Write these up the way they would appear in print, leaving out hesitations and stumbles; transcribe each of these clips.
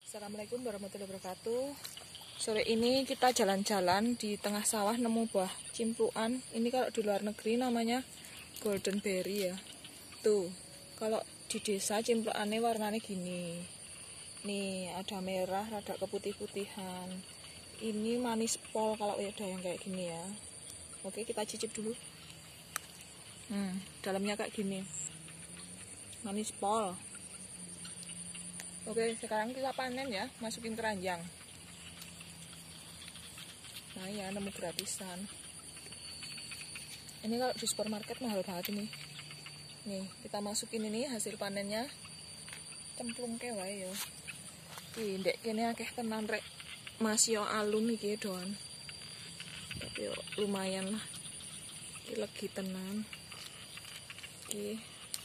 Assalamualaikum warahmatullahi wabarakatuh. Sore ini kita jalan-jalan di tengah sawah nemu buah cimpuan. Ini kalau di luar negeri namanya golden berry ya. Tuh, kalau di desa cimpuannya warnanya gini. Nih, ada merah, rada keputih-putihan. Ini manis pol kalau ada yang kayak gini ya. Oke, kita cicip dulu. Dalamnya kayak gini. Manis pol. Oke, sekarang kita panen ya, masukin keranjang. Nah ya, nemu gratisan. Ini kalau di supermarket mahal banget ini. Nih, kita masukin ini hasil panennya. Cemplung ke wae yo. Iki ndek kene akeh tenan rek. Masih yo alun iki doan. Tapi yo lumayan lah. Iki legi tenan. Iki.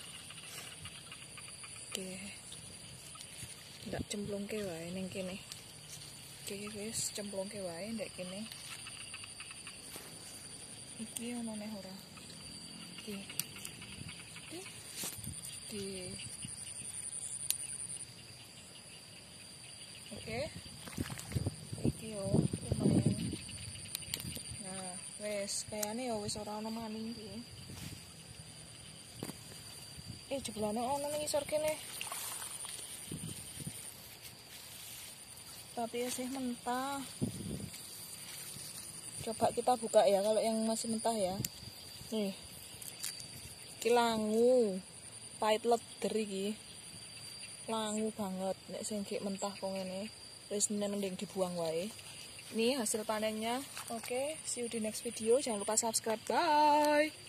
Oke. Ndak cemplung ke wae ning kene. Oke wis cemplung ke wae ndek kene. Iki ono neh ora. Iki. Di. Oke. Iki yo lumayan. Nah, wis kayane yo wis ora ono maning iki. Jeblane ono ning isor kene. Tapi sih mentah. Coba kita buka ya kalau yang masih mentah ya. Nih. Iki langu. Pahit leder iki. Langu banget nek sing gek mentah kok ngene. Wis mending dibuang wae. Ini hasil panennya. Oke, see you di next video. Jangan lupa subscribe. Bye.